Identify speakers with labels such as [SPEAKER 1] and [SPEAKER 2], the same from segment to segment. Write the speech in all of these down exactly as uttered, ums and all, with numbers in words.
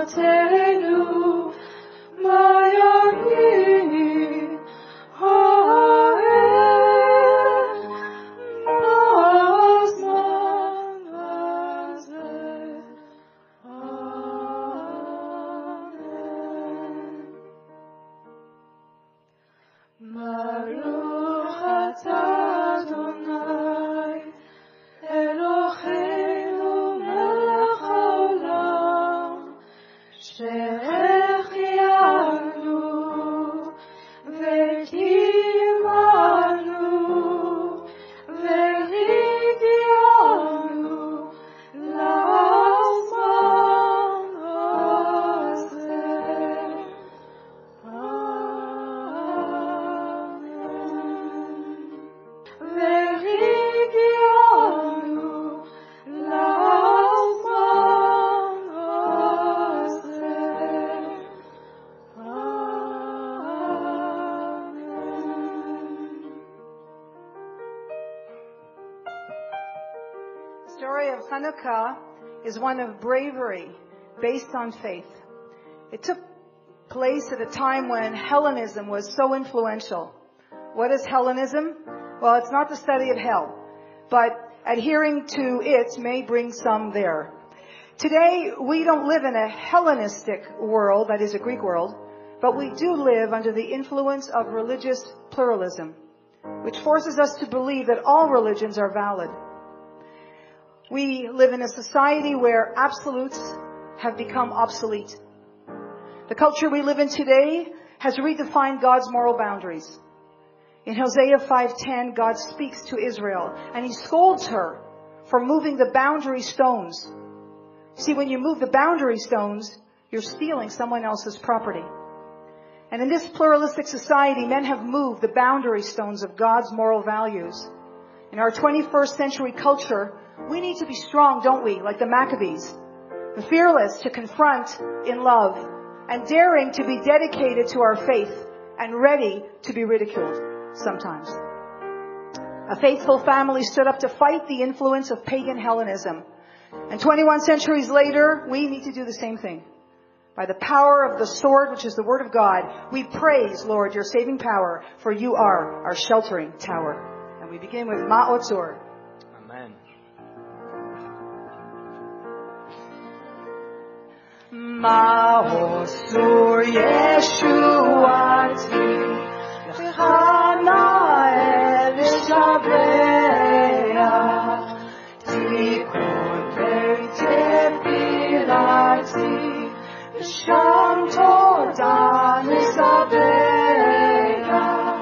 [SPEAKER 1] תורתנו, מה יגיד האל בזמן הזה. אמן. ברוך אתה אדוני אלוהינו מלך העולם, שהחיינו וקיימנו והגיענו לזמן הזה. אמן. והגיענו לזמן הזה. The story of Hanukkah is one of bravery based on faith. It took place at a time when Hellenism was so influential. What is Hellenism? Well, it's not the study of hell, but adhering to it may bring some there. Today, we don't live in a Hellenistic world, that is a Greek world, but we do live under the influence of religious pluralism, which forces us to believe that all religions are valid. We live in a society where absolutes have become obsolete. The culture we live in today has redefined God's moral boundaries. In Hosea five ten, God speaks to Israel, and he scolds her for moving the boundary stones. See, when you move the boundary stones, you're stealing someone else's property. And in this pluralistic society, men have moved the boundary stones of God's moral values. In our twenty-first century culture, we need to be strong, don't we, like the Maccabees, fearless to confront in love, and daring to be dedicated to our faith, and ready to be ridiculed sometimes. A faithful family stood up to fight the influence of pagan Hellenism. And twenty-one centuries later, we need to do the same thing. By the power of the sword, which is the word of God, we praise, Lord, your saving power, for you are our sheltering tower. And we begin with Ma'otzor.
[SPEAKER 2] Amen.
[SPEAKER 1] Ma'otzor Yeshuati Chana Elishabeach Tikun Beit Tefilati Sham Todah Nisabeach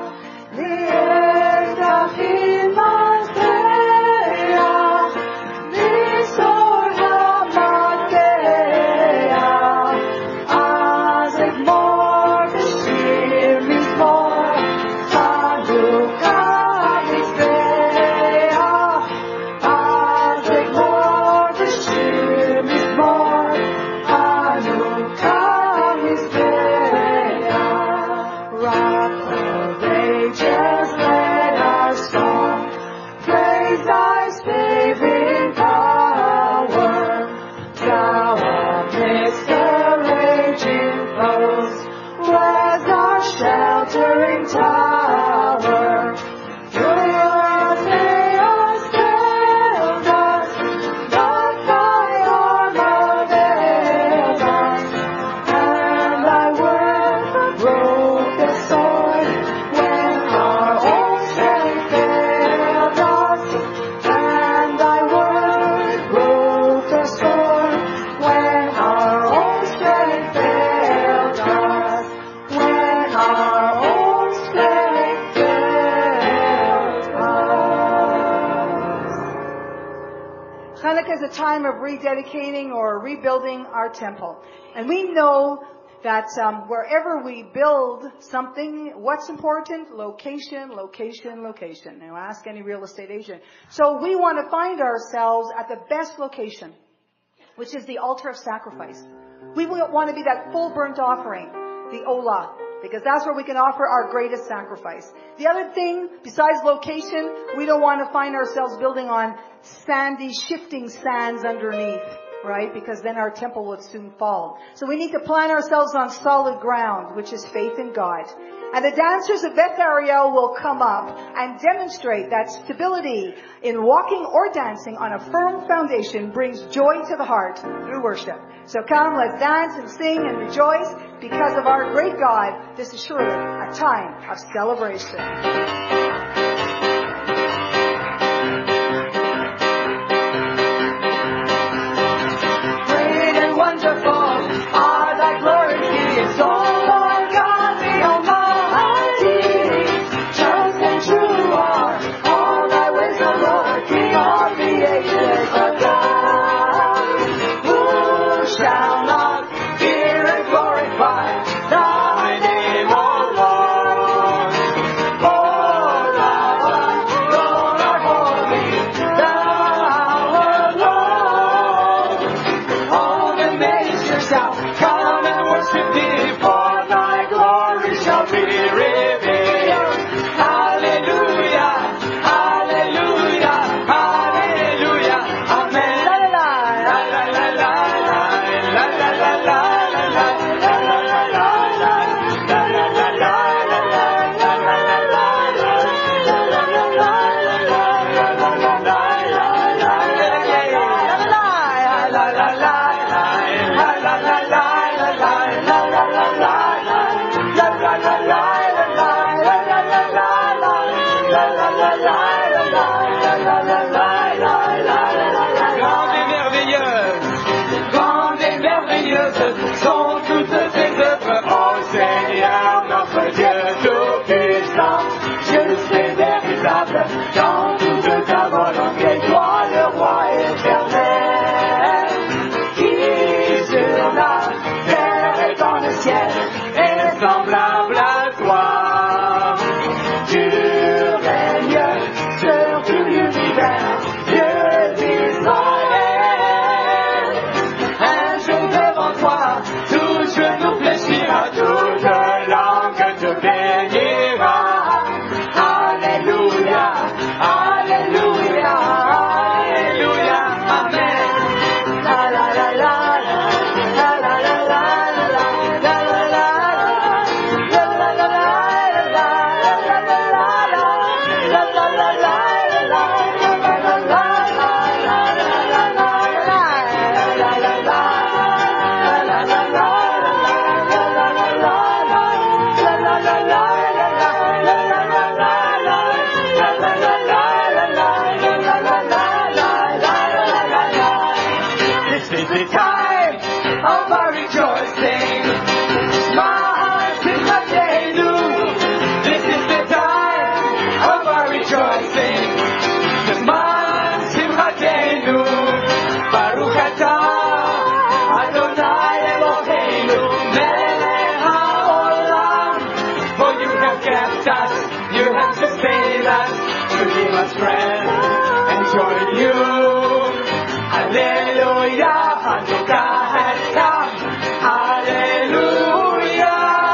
[SPEAKER 1] Li'ezachim Mateach Nisor HaMateach Azek Mor V'shir Mizmor Chanukah Mizbeach Azek Mor V'shir Mizmor Chanukah Mizbeach Rock of ages, let our song praise thy saving power. Thou amidst the raging foes was our sheltering tower. Through our chaos failed us, but thy armor veiled us, and thy word broke the sword when our own strength failed us, and thy word broke the sword when our own strength failed us, when our own strength failed us. Hanukkah is a time of rededicating or rebuilding our temple. And we know that um, wherever we build something, what's important? Location, location, location. Now ask any real estate agent. So we want to find ourselves at the best location, which is the altar of sacrifice. We want to be that full burnt offering, the Olah, because that's where we can offer our greatest sacrifice. The other thing, besides location, we don't want to find ourselves building on sandy, shifting sands underneath, right? Because then our temple would soon fall. So we need to plant ourselves on solid ground, which is faith in God. And the dancers of Beth Ariel will come up and demonstrate that stability in walking or dancing on a firm foundation brings joy to the heart through worship. So come, let's dance and sing and rejoice because of our great God. This is surely a time of celebration. Great and wonderful are thy glory deeds, O Lord God the Almighty. Just and true are all thy ways, O Lord, King of the ages of God. Who shall not fear and glorify thy name, O Lord? For thou art, Lord, art holy, thou alone. All the nations shall come and worship thee, for thy glory shall be revealed. Hallelujah, hallelujah, hallelujah, amen. La la la la la la la la la la la Grande et merveilleuse, grande et merveilleuse sont toutes tes œuvres, ô Seigneur notre Dieu tout-puissant, juste et véritable dans toute ta volonté, toi le roi éternel, qui sur la terre et dans le ciel est semblable à toi. Tu règnes sur tout l'univers, Dieu d'Israël. Un jour devant toi, tout genou fléchira, toute langue te bénira. Alléluia, alléluia, alléluia, amen. La la la la la la la la la la la la la la This is the time of our rejoicing. My heart is not new. This is the time of our rejoicing. The man Simchatenu, Baruch atah Adonai Eloheinu, Melech haolam. For you have kept us, you have sustained us, to give us strength and joy in you. Hallelujah, Hanukkah has come. Hallelujah,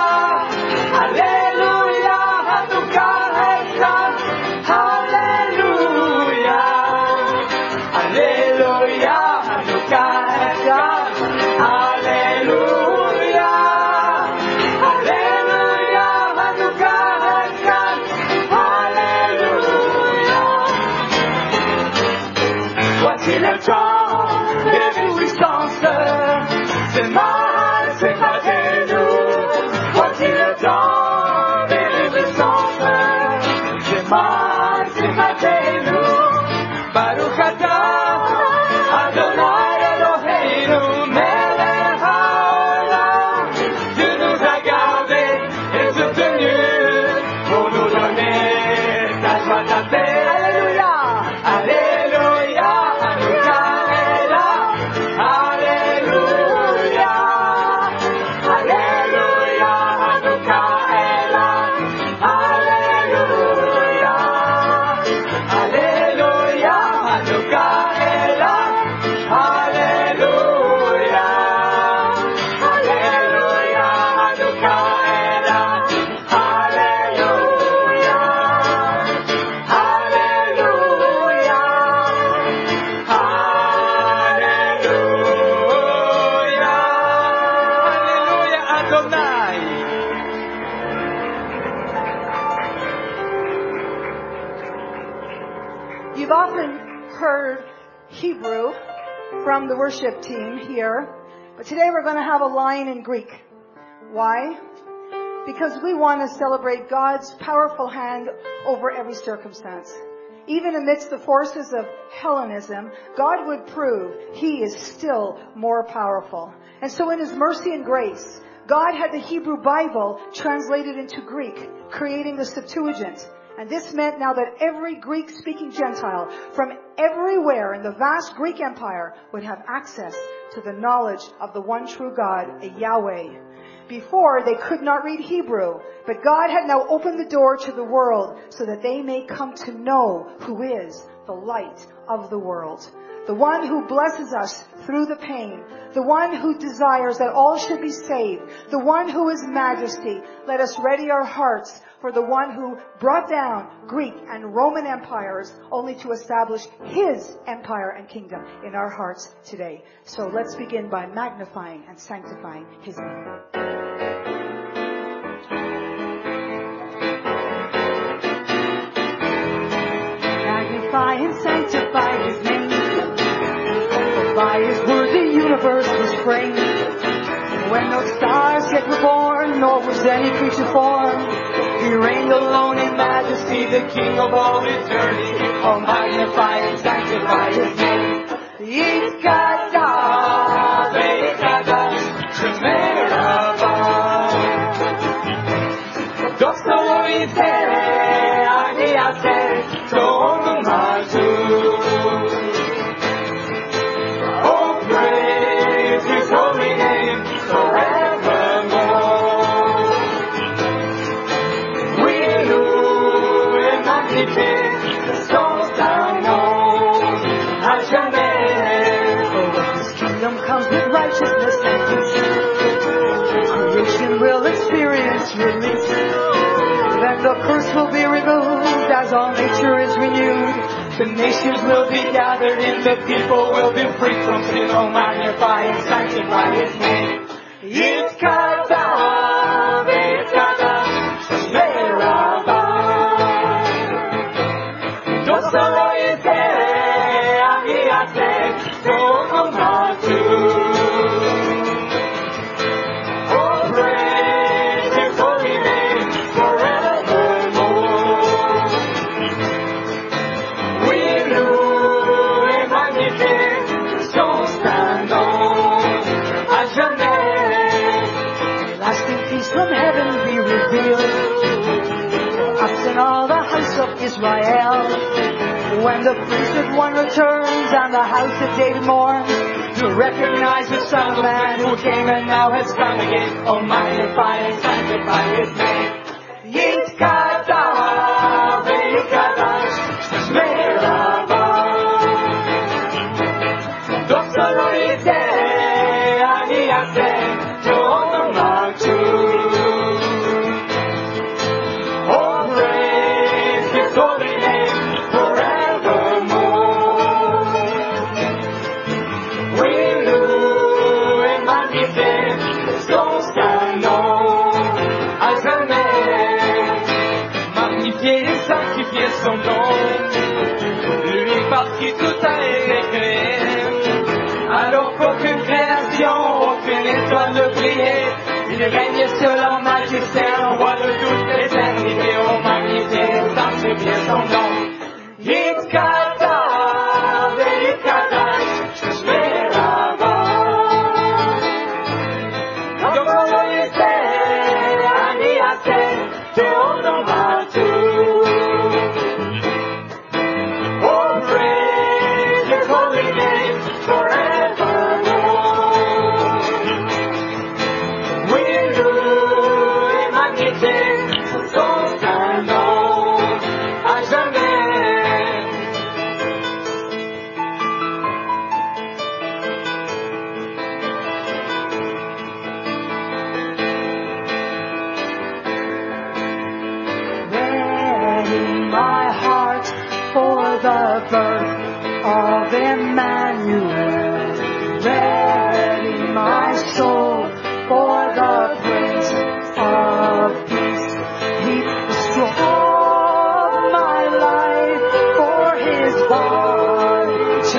[SPEAKER 1] Hallelujah, Hanukkah has come. Hallelujah, Hallelujah, Hanukkah has come. Hallelujah, Hallelujah, Hanukkah has come. Hallelujah. Voici le temps de réjouissance, c'est mal, c'est pas de nous. Voici le temps de réjouissance, c'est mal, c'est pas de nous. Baruch atah Adonai Eloheinu, Melech haolam. Tu nous as gardés et soutenus pour nous donner ta joie, ta paix. Alléluia, Alléluia, Hanukkah est là. covered Hebrew from the worship team here, but today we're going to have a line in Greek. Why? Because we want to celebrate God's powerful hand over every circumstance. Even amidst the forces of Hellenism, God would prove He is still more powerful. And so in His mercy and grace, God had the Hebrew Bible translated into Greek, creating the Septuagint. And this meant now that every Greek-speaking Gentile from everywhere in the vast Greek Empire would have access to the knowledge of the one true God, Yahweh. Before, they could not read Hebrew, but God had now opened the door to the world so that they may come to know who is the light of the world. The one who blesses us through the pain. The one who desires that all should be saved. The one who is majesty. Let us ready our hearts for the one who brought down Greek and Roman empires only to establish His empire and kingdom in our hearts today. So let's begin by magnifying and sanctifying His name. Magnify and sanctify His name. For by His word the universe was framed. When no stars yet were born, nor was any creature formed, He reigned alone in majesty, the King of all eternity. Oh, magnify and sanctify His name. Yitkata, ve'ikadash, shemer haba. Dosto yitere, ani aseh, to'onu matu. Oh, praise His holy name forevermore. We do and magnify the souls down known. Hashem, for when His kingdom comes with righteousness and peace, creation will experience release. Then the curse will be removed as all nature is renewed. The nations will be gathered in, the people will be free from sin. Oh, magnify and sanctify His name. Yitkata, ve'yitkata, shemer haba. Dosto lo yitere, ani aseh, to'onu matu. Oh, praise His holy name forevermore. We loue et magnifie son stand-on à jamais. Lasting peace from heaven be revealed for us and all the house of Israel. When the priesthood one returns and the house of David mourns, to recognize the Son of Man who came and now has come again. Oh, magnify and sanctify His name. Yitkata, ve'ikadash, shemer haba. Dosto lo yitere, ani aseh, to'onu matu. Oh, praise His holy name forevermore. We loue et magnifie son stand-on à jamais. Magnifier et sanctifier son nom, lui par qui tout a été créé. Alors qu'aucune création, aucune étoile ne brillait, il règne seul en majesté, un roi de toute l'éternité. Oh, magnifier et sanctifier son nom. Yitkata, ve'ikadash, shemer haba. Dosto lo yitere, ani aseh, to'onu matu. Oh, praise His holy name forevermore. We loue et magnifie son stand-on à jamais. Ready my heart for the birth of Emmanuel. Ready my soul for the Prince of Peace. Heap the straw of my life for His body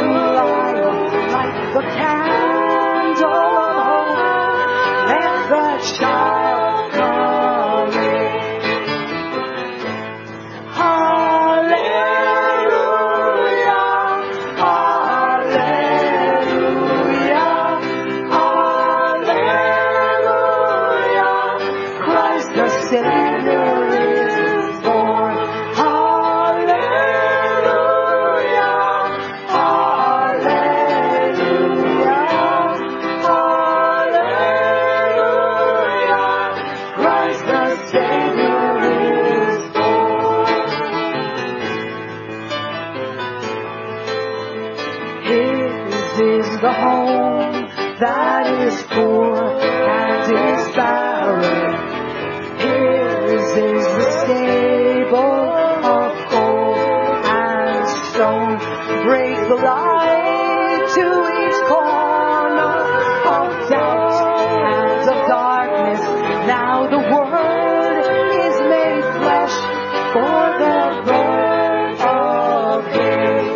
[SPEAKER 1] His is the home that is poor and is barren. His is the stable of gold and stone. Break the light to each corner of doubt and of darkness. Now the word is made flesh for the birth of his.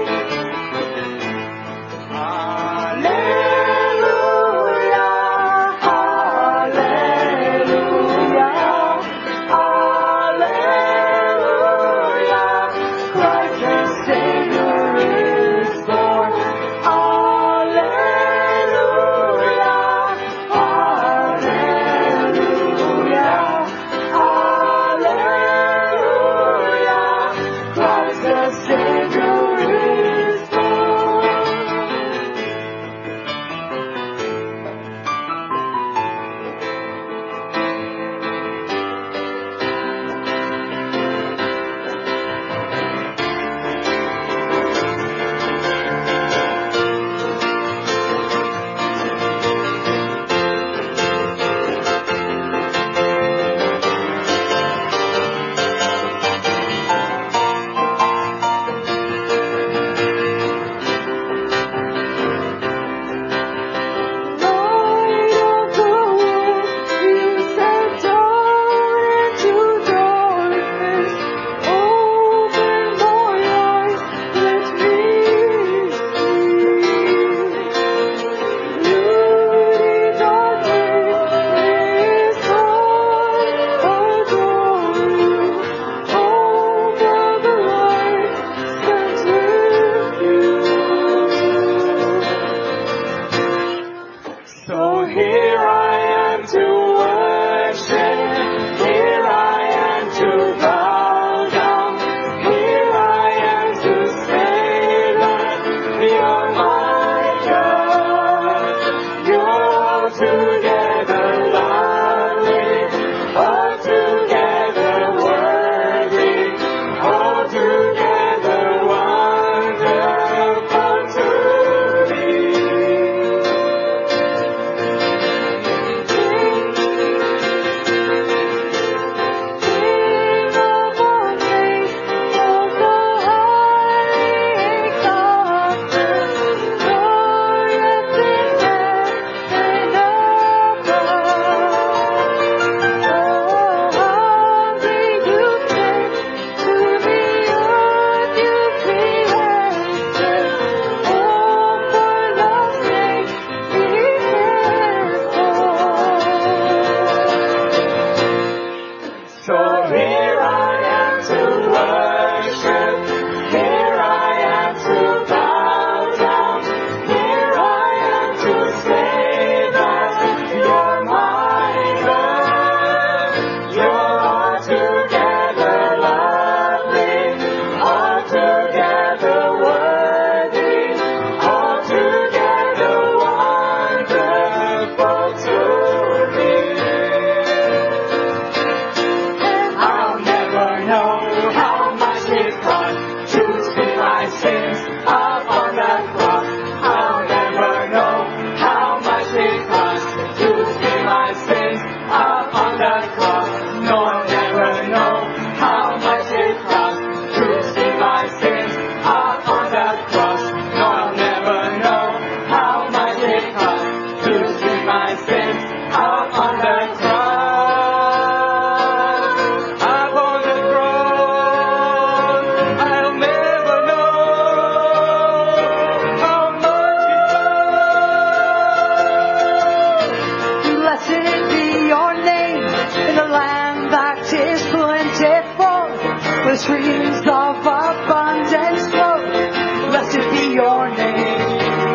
[SPEAKER 1] Streams of abundance flow. Blessed be your name.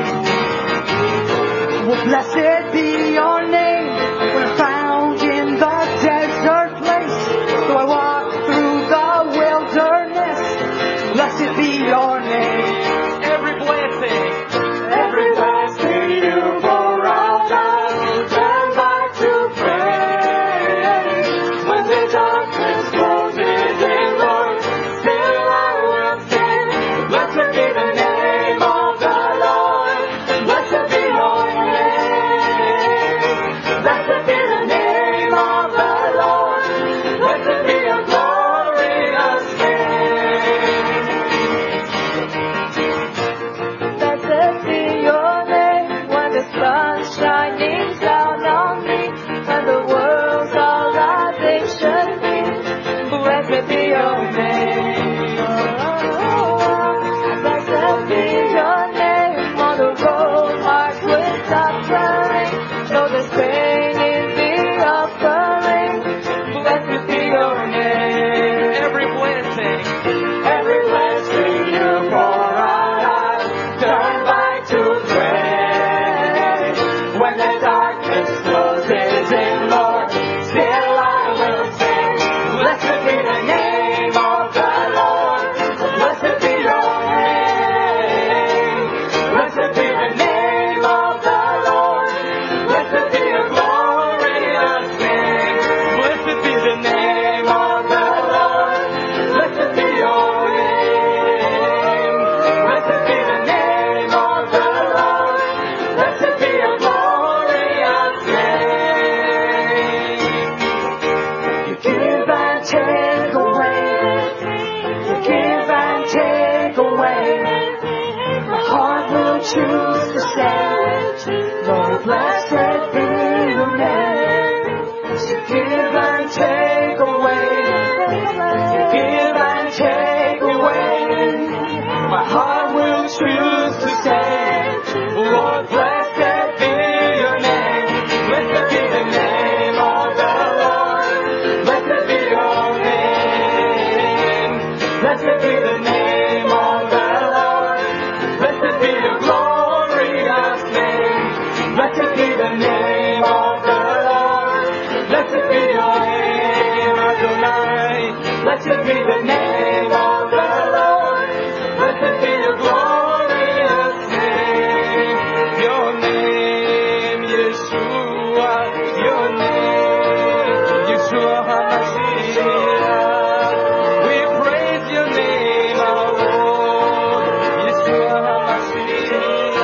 [SPEAKER 1] Well, blessed be your name. When I'm found in the desert place, so I walk through the wilderness. Blessed be your name. Every blessing, every blessing you pour out, I will turn back to praise. When the darkness closes in, Lord, still I will sing. Blessed be the name of the Lord.
[SPEAKER 2] choose to say, Lord, blessed be your name. You give and take away. You give and take away. My heart will choose to say, Lord, blessed be your name. Blessed be the name of the Lord. Blessed be your name. Blessed be the name of the Lord. Blessed be your glorious name. Blessed be the name of the Lord. Blessed be your name, Adonai. Blessed be the name of the Lord. Blessed be your glorious name. Your name, Yeshua. Your name, Yeshua HaMashiach. We praise your name, our Lord, Yeshua HaMashiach.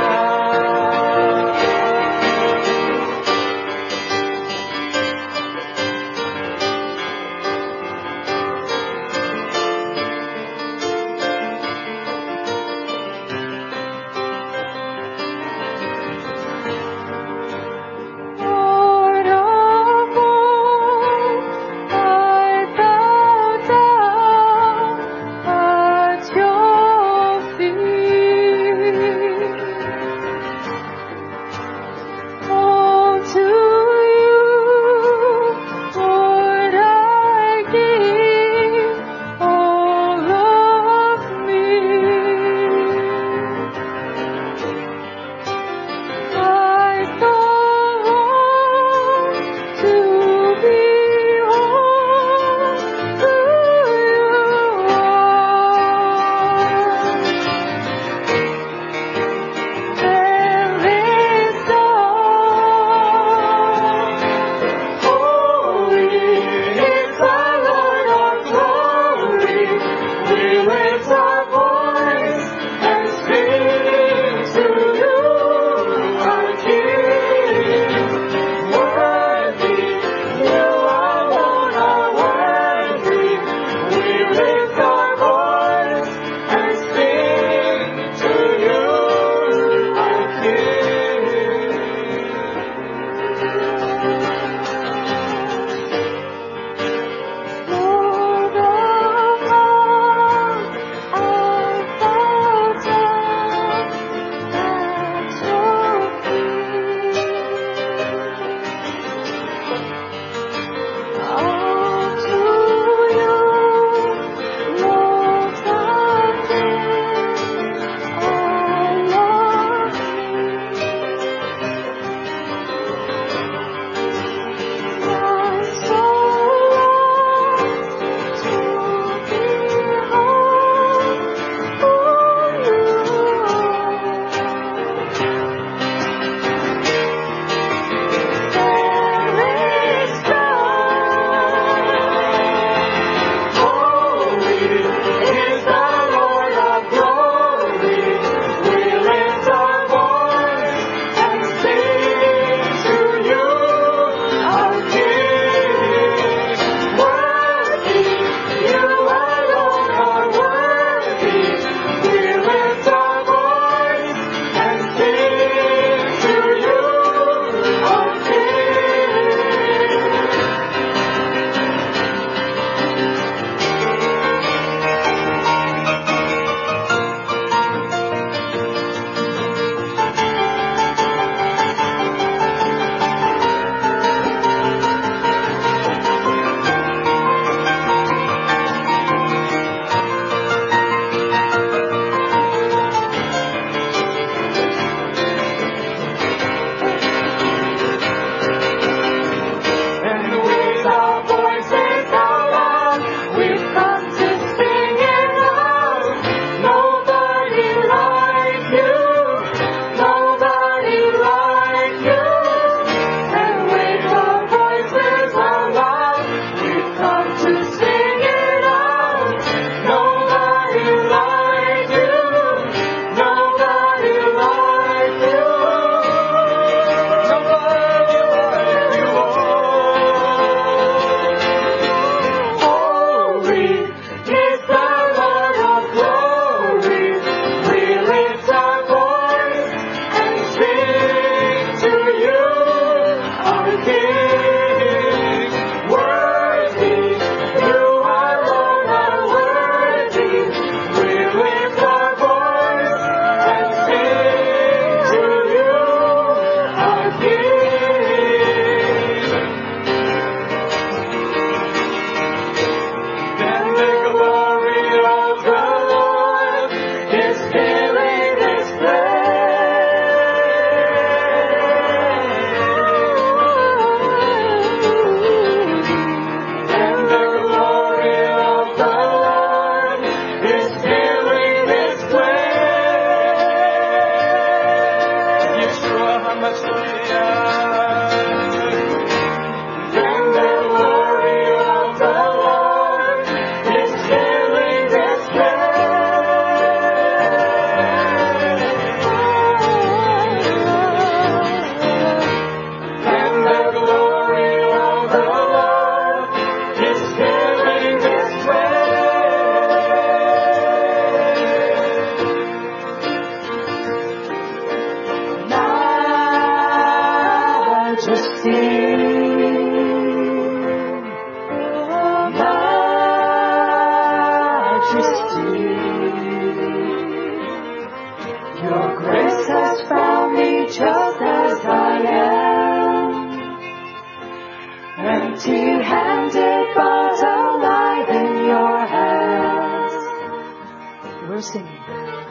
[SPEAKER 2] Empty-handed but alive in your hands.
[SPEAKER 1] We're singing.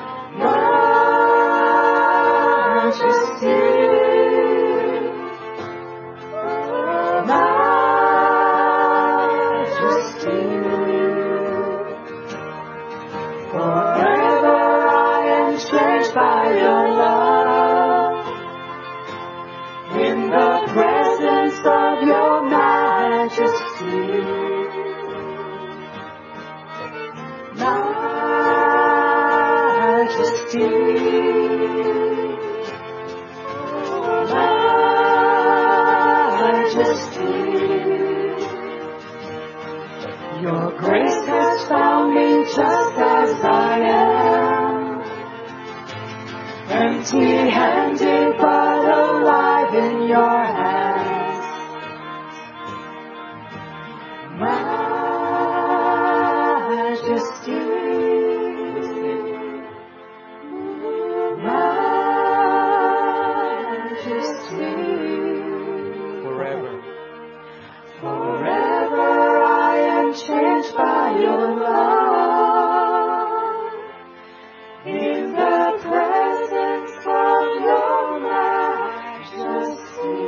[SPEAKER 2] Majesty, Majesty, forever I am changed by your love. In the presence of your majesty, majesty, majesty. Your grace has found me just as I am, empty-handed but alive in your hands. Majesty, Majesty,
[SPEAKER 3] forever.
[SPEAKER 2] Forever I am changed by your love. In the presence of your majesty.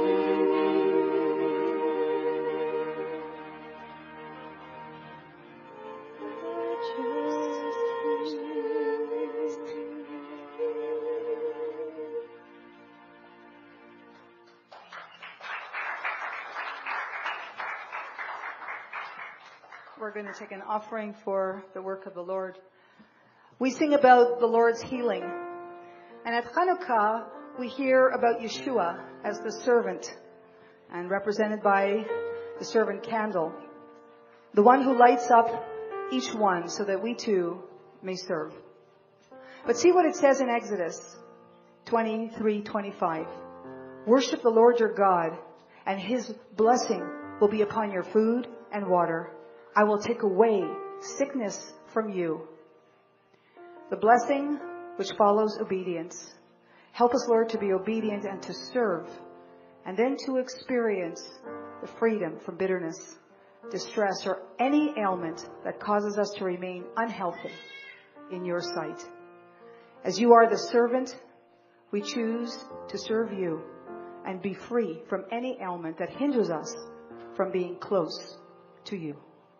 [SPEAKER 1] We're going to take an offering for the work of the Lord. We sing about the Lord's healing. And at Hanukkah, we hear about Yeshua as the servant, and represented by the servant candle, the one who lights up each one so that we too may serve. But see what it says in Exodus twenty-three twenty-five. Worship the Lord your God, and his blessing will be upon your food and water. I will take away sickness from you. The blessing which follows obedience. Help us, Lord, to be obedient and to serve, and then to experience the freedom from bitterness, distress, or any ailment that causes us to remain unhealthy in your sight. As you are the servant, we choose to serve you and be free from any ailment that hinders us from being close to you.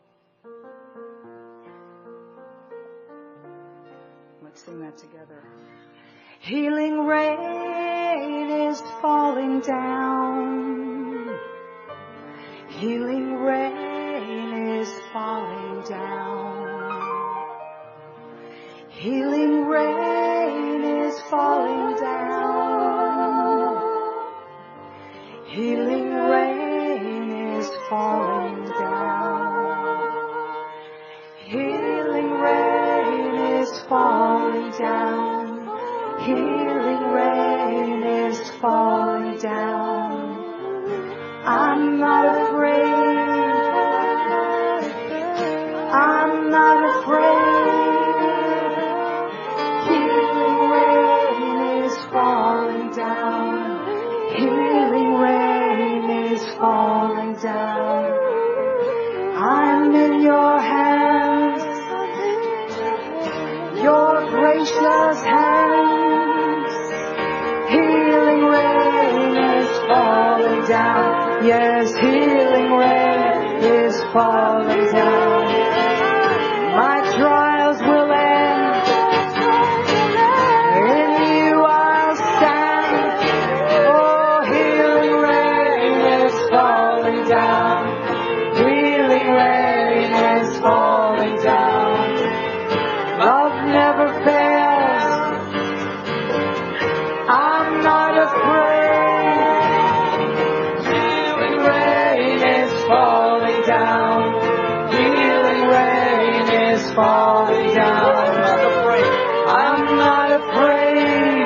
[SPEAKER 1] Let's sing that together.
[SPEAKER 2] Healing rain is falling down. Healing rain is falling down. Healing rain is falling down. Healing rain is falling down. Healing rain is falling down. Healing rain is falling down. I'm not afraid. I'm not afraid. Healing rain is falling down. Healing rain is falling down. I'm in your hands, your gracious hands. Healing rain is falling down. Yes, healing rain is falling down. My trials will end. In you I'll stand. Oh, afraid. Healing rain is falling down. Healing rain is falling down. I'm not afraid.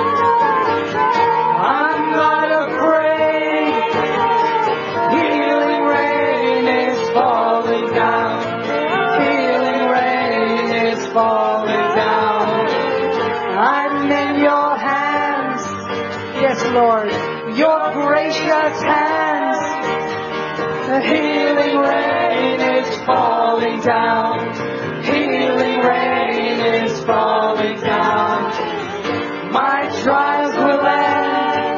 [SPEAKER 2] I'm not afraid. Healing rain is falling down. Healing rain is falling down. I'm in your hands.
[SPEAKER 1] Yes, Lord.
[SPEAKER 2] Your gracious hands. The healing rain is falling down. Healing rain is falling down. My trials will end.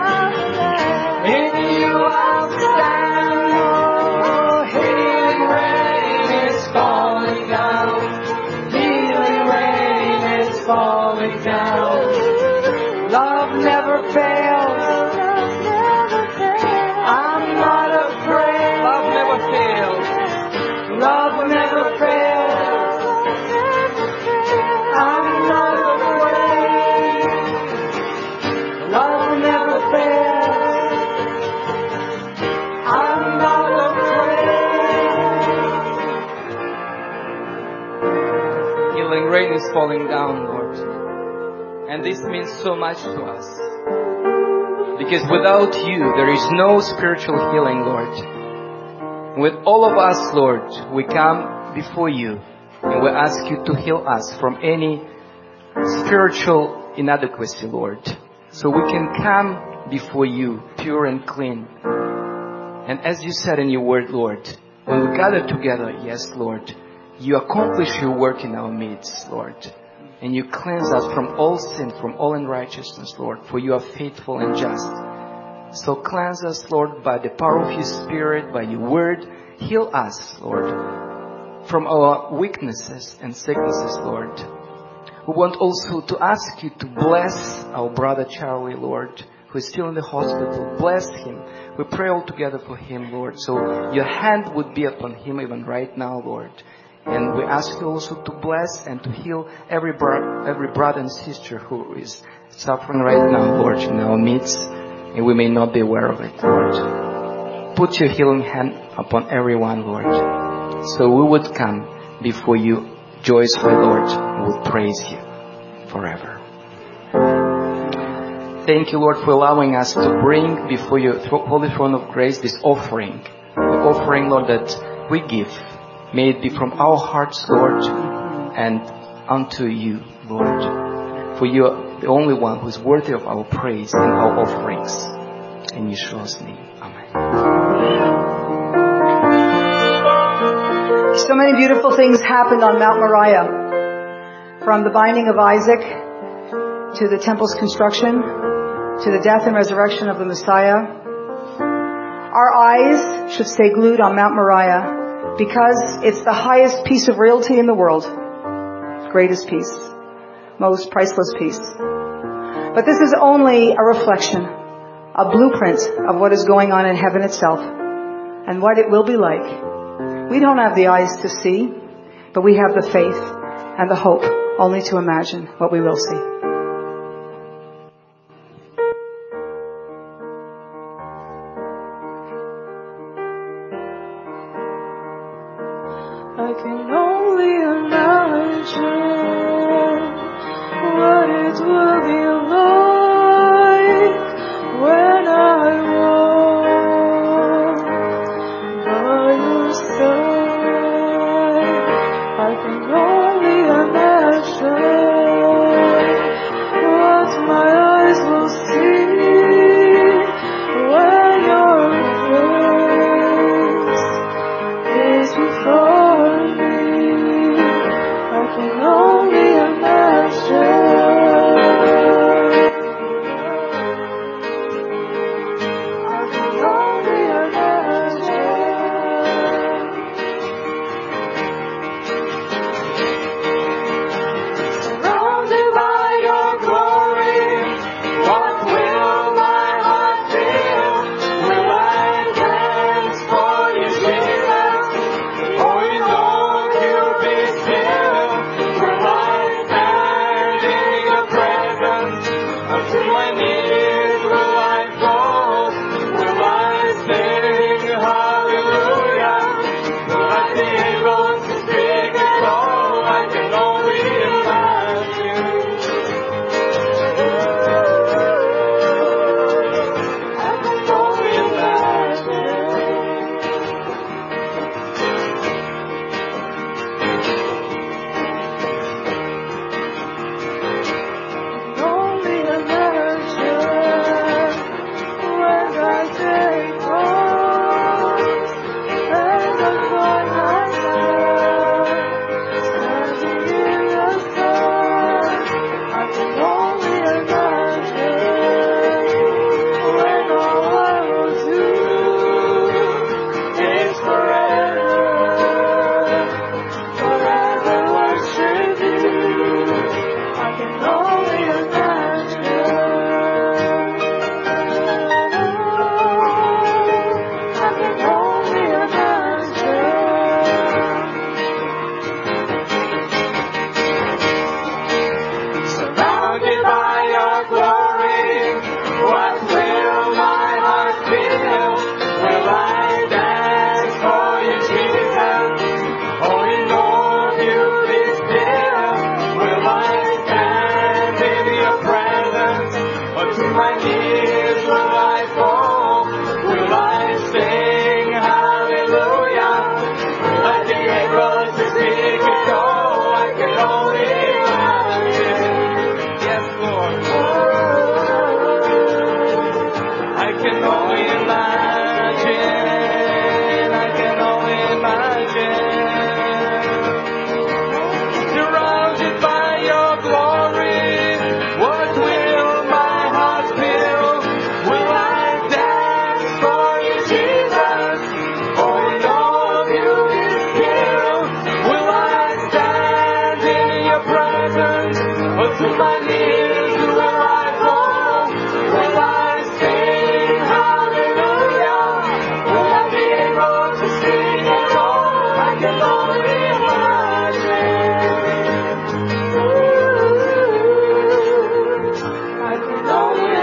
[SPEAKER 2] In you I'll stand. Oh, healing rain is falling down. Healing rain is falling down. Love never fails. I'm not afraid. Love never fails. Love never fails. I'm not afraid. Love never fails. I'm not afraid. Healing rain is falling down, Lord. And this means so much to us. Because without you, there is no spiritual healing, Lord. With all of us, Lord, we come before you and we ask you to heal us from any spiritual inadequacy, Lord. So we can come before you pure and clean. And as you said in your word, Lord, when we gather together, yes, Lord, you accomplish your work in our midst, Lord. And you cleanse us from all sin, from all unrighteousness, Lord, for you are faithful and just. So cleanse us, Lord, by the power of your Spirit, by your word. Heal us, Lord, from our weaknesses and sicknesses, Lord. We want also to ask you to bless our brother Charlie, Lord, who is still in the hospital. Bless him. We pray all together for him, Lord. So your hand would be upon him even right now, Lord. And we ask you also to bless and to heal every, bro- every brother and sister who is suffering right now, Lord, in our midst. And we may not be aware of it, Lord. Put your healing hand upon everyone, Lord. So we would come before you joyously, Lord, and would praise you forever. Thank you, Lord, for allowing us to bring before your holy throne of grace this offering. The offering, Lord, that we give. May it be from our hearts, Lord, and unto you, Lord. For you are the only one who is worthy of our praise and our offerings. In Yeshua's name, amen.
[SPEAKER 1] So many beautiful things happened on Mount Moriah. From the binding of Isaac, to the temple's construction, to the death and resurrection of the Messiah. Our eyes should stay glued on Mount Moriah, because it's the highest piece of realty in the world. Greatest piece. Most priceless piece. But this is only a reflection, a blueprint of what is going on in heaven itself and what it will be like. We don't have the eyes to see, but we have the faith and the hope only to imagine what we will see.
[SPEAKER 2] I can only imagine what it will be like when I walk by your side. I can only imagine what my eyes will see when your face is before me. to my knees will I fall? Will I sing hallelujah? Will I be able to speak it all? I can only imagine. Yes, Lord. I can only imagine. I can only imagine. Surrounded by your glory, what will my heart feel? Will I dance for you, Jesus? For your beauty still? Will I stand in your presence? Or to my knees will I fall? Will I sing hallelujah? Will I be able to sing at all? I can only imagine. I can only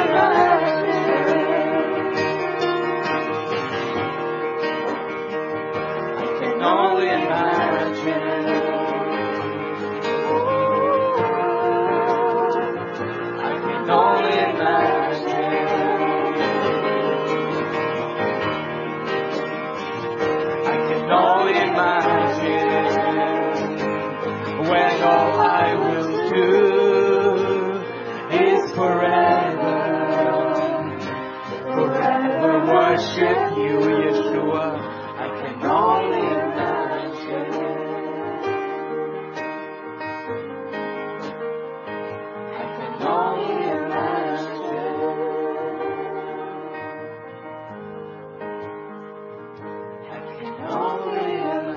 [SPEAKER 2] imagine. I can only imagine. I can only imagine. I can only imagine when all I will do is forever, forever worship you, Yeshua. I can only imagine. I can only imagine. I can only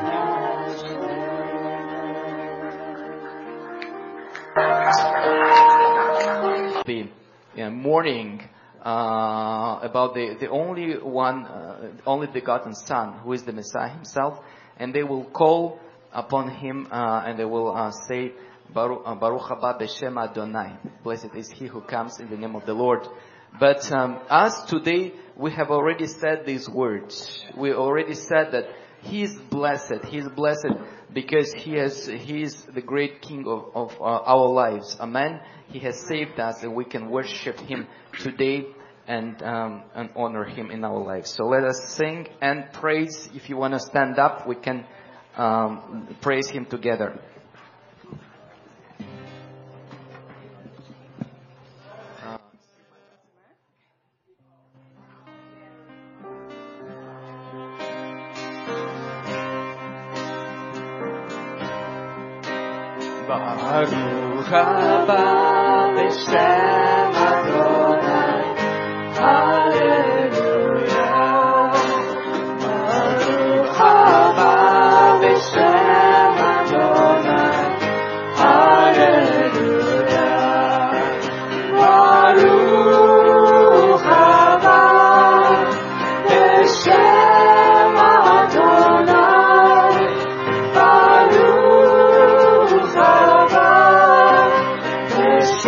[SPEAKER 2] imagine.
[SPEAKER 3] The uh, morning uh, about the, the only one, uh, only begotten Son, who is the Messiah himself, and they will call upon him uh, and they will uh, say, Baruch, uh, Baruch haba b'shem Adonai. Blessed is he who comes in the name of the Lord. But um, us today, we have already said these words. We already said that he is blessed. He is blessed because he has, he is the great King of, of uh, our lives. Amen. He has saved us and we can worship him today and, um, and honor him in our lives. So let us sing and praise. If you want to stand up, we can um, praise him together.
[SPEAKER 2] Baruch haba b'shem Adonai, Hallelujah. Baruch haba b'shem Adonai, Hallelujah. Baruch haba b'shem Adonai, Baruch haba b'shem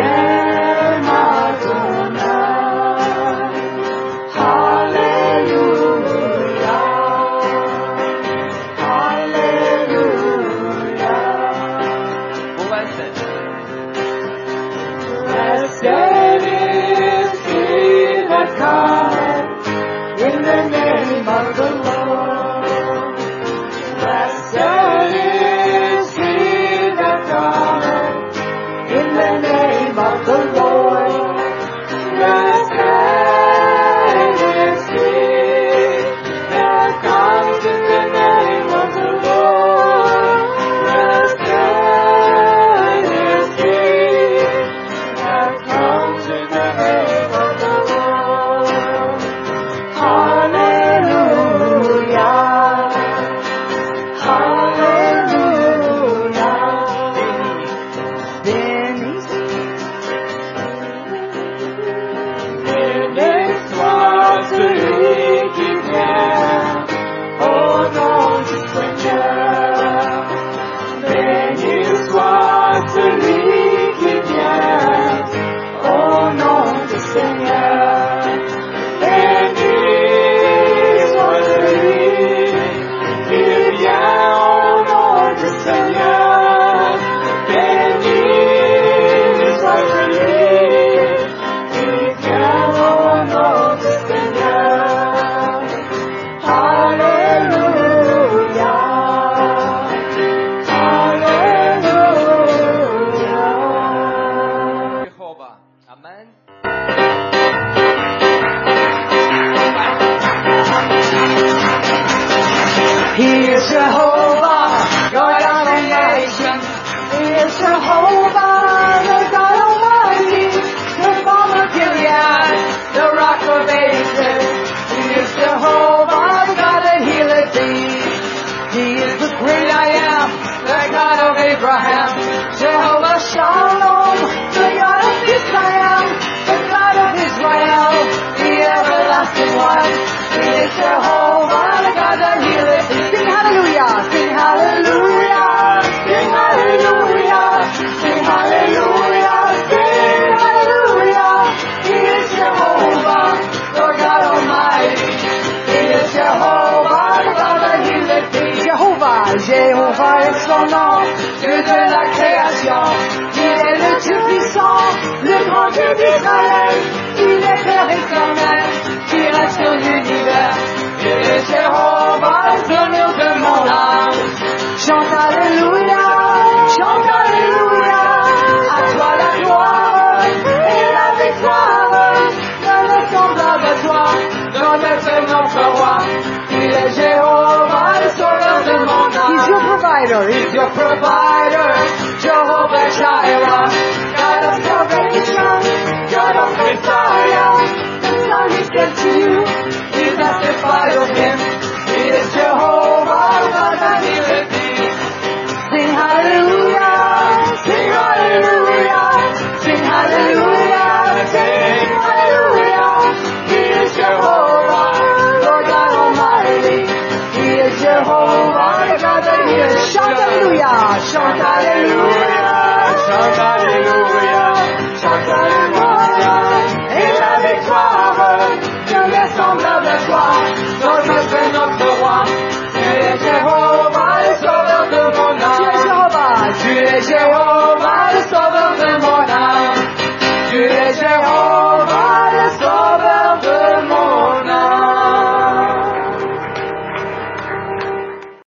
[SPEAKER 2] is Jehovah, God of creation. He is Jehovah, the God Almighty, the balm of Gilead, the rock of ages. He is Jehovah, the God that healeth thee. He is the great I am, the God of Abraham. Jehovah Shalom, the God of Israel, the God of Israel, the everlasting one. He is Jehovah, the God that healeth thee. Sing hallelujah, sing hallelujah, sing hallelujah, sing hallelujah, sing hallelujah. He is Jehovah, the God Almighty. He is Jehovah, the God that healeth thee. Jéhovah, Jéhovah est son nom, Dieu de la création. Il est le Dieu puissant, le grand Dieu d'Israël. Il est Père éternel, qui reste sur l'univers. Il est Jéhovah, le Seigneur de mon âme. Chante Alléluia, chante Alléluia. À toi la gloire et la victoire. Nul n'est semblable à toi, non n'est notre roi. Il est Jéhovah, le sauveur de mon âme. He's your provider, he's your provider. Jehovah Jireh, God of salvation, God of Messiah. The Son he sent to you, he testified of him. He is Jehovah, God that healeth thee. Sing hallelujah, sing hallelujah, sing hallelujah, sing hallelujah. He is Jehovah, Lord God Almighty. He is Jehovah, the God that healeth. Shout hallelujah, shout hallelujah, shout hallelujah, shout hallelujah. Et la victoire, Dieu n'est semblable à toi, notre Dieu, notre roi. Tu es Jéhovah, le sauveur de mon âme. Tu es Jéhovah, tu es Jéhovah.